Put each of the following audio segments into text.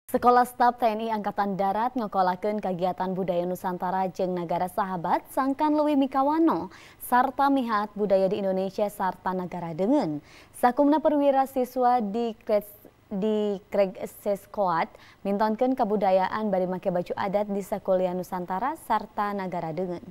Sekolah Staf TNI Angkatan Darat ngokolakeun kagiatan budaya Nusantara jeung nagara sahabat sangkan leuwih mikawano sarta mihat budaya di Indonesia sarta negara deungeun. Sakumna perwira siswa di Kreg Seskoad mintonkeun kabudayaan bari make baju adat di sakuliah Nusantara sarta negara deungeun.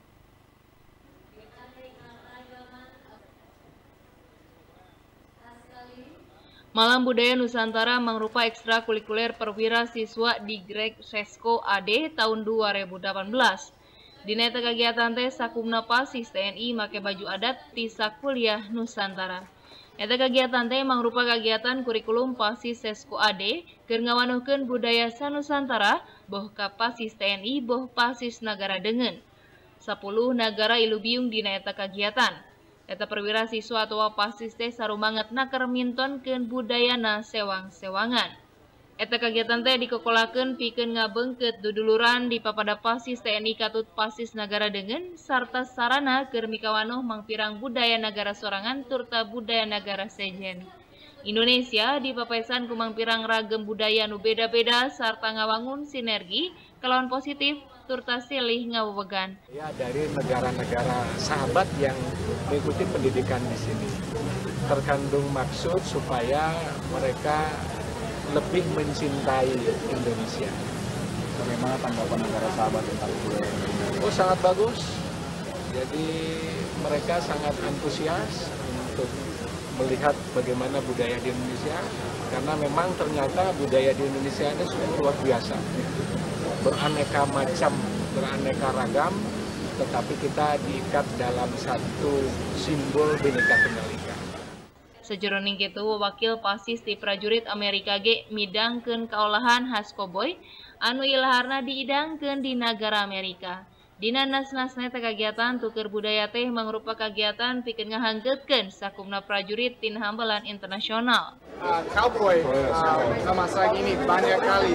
Malam Budaya Nusantara mangrupa ekstrakurikuler perwira siswa di Kreg Sesko AD tahun 2018. Dina eta kagiatan teh sakumna pasis TNI make baju adat di sakuliah Nusantara. Eta kagiatan teh mangrupa kagiatan kurikulum pasis Sesko AD keur ngawanuhkeun budaya sanusantara boh ka pasis TNI boh pasis nagara deungeun. 10 nagara ilubiung dina eta kagiatan. Eta perwira siswa atau pasis teh sarumanget naker mintonkeun budayana sewang-sewangan. Eta kagiatan teh dikokolakeun pikeun ngabeungkeut duduluran di papada pasis TNI Katut pasis nagara deungeun sarta sarana keur mikawanoh mangpirang budaya nagara sorangan turta budaya nagara sejen. Indonesia dipapesan ku mangpirang ragam budaya nu beda-beda sarta ngawangun sinergi kelawan positif turta silih ngawewegan. Ya, dari negara-negara sahabat yang mengikuti pendidikan di sini. Terkandung maksud supaya mereka lebih mencintai Indonesia. Bagaimana tanggapan negara sahabat tentang budaya Indonesia? Oh, sangat bagus. Jadi mereka sangat antusias untuk melihat bagaimana budaya di Indonesia. Karena memang ternyata budaya di Indonesia ini sudah luar biasa. Beraneka macam, beraneka ragam, tetapi kita diikat dalam satu simbol Bhinneka Tunggal Ika. Sajroning kitu wakil pasis ti prajurit Amerika ge midangkeun kaolahan khas Koboy anu ilaharna diidangkeun di negara Amerika. Dina nas-nasna teh kagiatan tuker budaya teh mangrupa kagiatan pikeun ngahanggeutkeun sakumna prajurit tina hambalan internasional. Cowboy memasak ini banyak kali.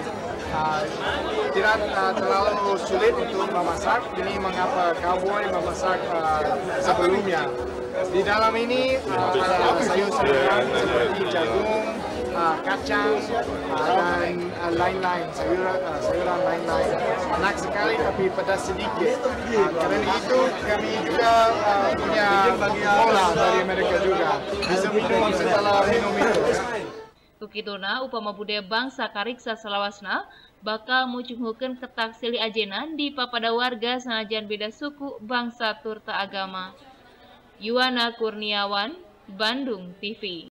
Tidak terlalu sulit untuk memasak. Ini mengapa cowboy memasak sebelumnya. Di dalam ini ada sayur-sayuran seperti jagung, kacang, dan lain-lain, sayuran lain-lain. Enak sekali tapi pedas sedikit. Karena itu kami juga punya cola dari Amerika juga. Bisa minum setelah minum itu. Tukituna upama budaya bangsa kariksa salawasna bakal mucunghukeun ketak silih ajenan di papada warga sanajan beda suku, bangsa turta agama. Yuwana Kurniawan, Bandung TV.